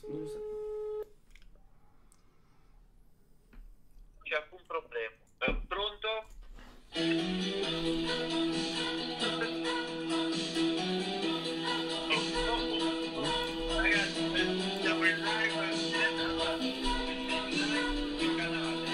Non lo so. C'è alcun problema. Pronto? Ragazzi, siamo in live sul canale.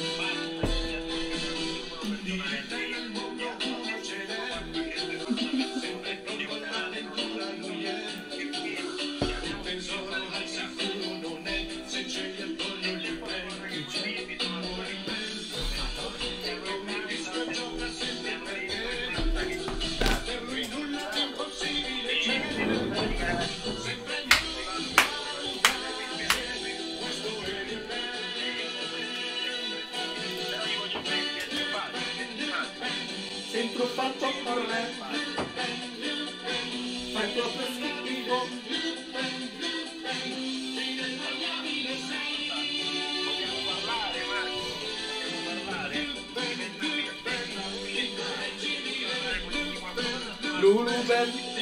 Sempre fatto corretto, fai proprio schifo. Possiamo parlare, Marco? Possiamo parlare? Lulu Ben.